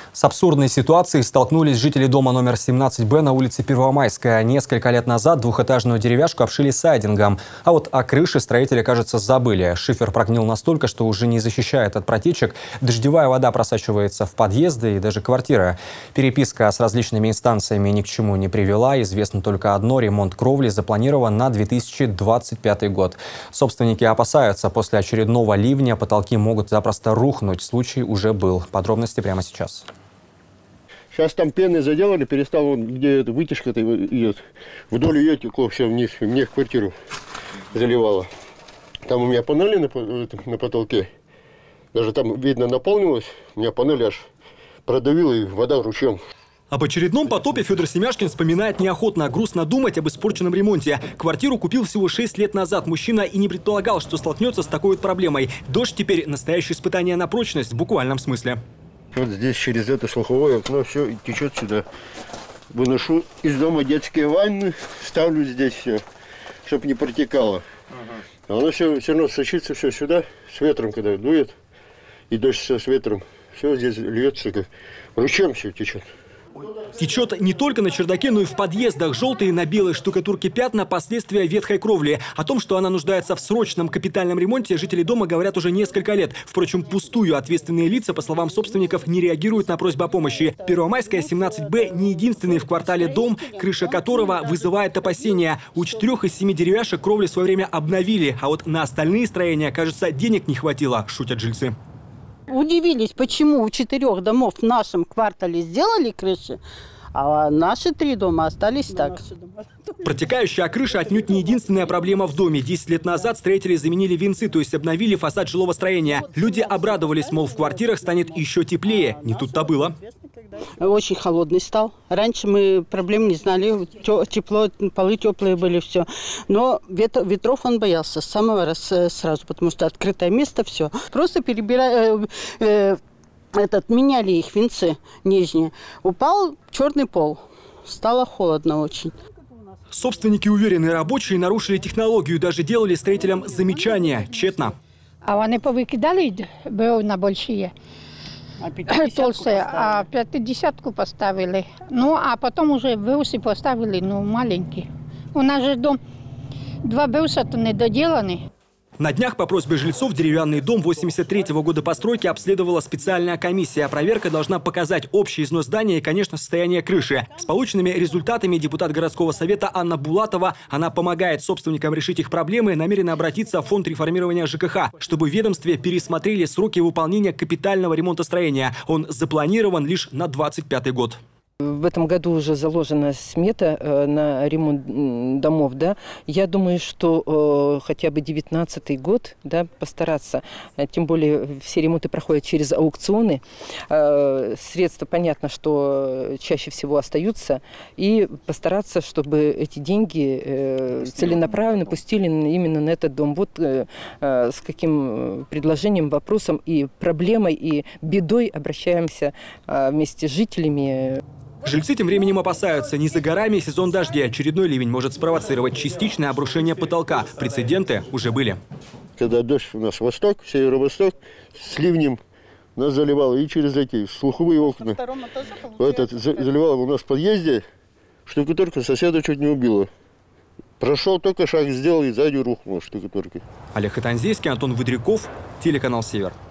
С абсурдной ситуацией столкнулись жители дома номер 17Б на улице Первомайская. Несколько лет назад двухэтажную деревяшку обшили сайдингом. А вот о крыше строители, кажется, забыли. Шифер прогнил настолько, что уже не защищает от протечек. Дождевая вода просачивается в подъезды и даже квартиры. Переписка с различными инстанциями ни к чему не привела. Известно только одно: ремонт кровли запланирован на 2025 год. Собственники опасаются, после очередного ливня потолки могут запросто рухнуть. Случай уже был. Подробности прямо сейчас. Сейчас там пены заделали, перестал он, где эта вытяжка-то идет. Вдоль ее текло все вниз, мне в квартиру заливало. Там у меня панели на потолке. Даже там, видно, наполнилось. У меня панель аж продавила, и вода ручьем. Об очередном потопе Федор Семяшкин вспоминает неохотно. Грустно думать об испорченном ремонте. Квартиру купил всего 6 лет назад. Мужчина и не предполагал, что столкнется с такой вот проблемой. Дождь теперь настоящее испытание на прочность в буквальном смысле. Вот здесь через это слуховое окно все течет сюда. Выношу из дома детские ванны, ставлю здесь все, чтобы не протекало. А оно все равно сочится все сюда, с ветром, когда дует, и дождь все с ветром. Все здесь льется, как ручьем все течет. Течет не только на чердаке, но и в подъездах. Желтые на белой штукатурке пятна – последствия ветхой кровли. О том, что она нуждается в срочном капитальном ремонте, жители дома говорят уже несколько лет. Впрочем, пустую ответственные лица, по словам собственников, не реагируют на просьбу о помощи. Первомайская, 17Б – не единственный в квартале дом, крыша которого вызывает опасения. У 4 из 7 деревяшек кровли в свое время обновили, а вот на остальные строения, кажется, денег не хватило, шутят жильцы. Удивились, почему у 4 домов в нашем квартале сделали крыши, а наши 3 дома остались так. Протекающая крыша отнюдь не единственная проблема в доме. 10 лет назад строители заменили венцы, то есть обновили фасад жилого строения. Люди обрадовались, мол, в квартирах станет еще теплее. Не тут-то было. Очень холодный стал. Раньше мы проблем не знали. Тепло, полы теплые были, все. Но ветров он боялся с самого сразу, потому что открытое место, все. Просто меняли их венцы нижние. Упал черный пол. Стало холодно очень. Собственники уверены, рабочие нарушили технологию, даже делали строителям замечания. Тщетно. А они повыкидали на большие. Толстые, а 50-ку поставили. Ну, а потом уже бюсы поставили, маленькие. У нас же дом 2 бюса-то недоделаны. На днях по просьбе жильцов деревянный дом 83-го года постройки обследовала специальная комиссия. Проверка должна показать общий износ здания и, конечно, состояние крыши. С полученными результатами депутат городского совета Анна Булатова, она помогает собственникам решить их проблемы, намерена обратиться в фонд реформирования ЖКХ, чтобы в ведомстве пересмотрели сроки выполнения капитального ремонта строения. Он запланирован лишь на 2025 год. В этом году уже заложена смета на ремонт домов, да. Я думаю, что хотя бы 2019 год, да, постараться, тем более все ремонты проходят через аукционы, средства, понятно, что чаще всего остаются, и постараться, чтобы эти деньги целенаправленно пустили именно на этот дом. Вот с каким предложением, вопросом и проблемой, и бедой обращаемся вместе с жителями. Жильцы тем временем опасаются. Не за горами сезон дождей. Очередной ливень может спровоцировать частичное обрушение потолка. Прецеденты уже были. Когда дождь у нас восток, северо-восток, с ливнем нас заливало и через эти слуховые окна. Заливало у нас в подъезде, штукатурка соседа чуть не убила. Прошел, только шаг сделал, и сзади рухнула штукатурка. Олег Хатанзейский, Антон Выдряков, телеканал «Север».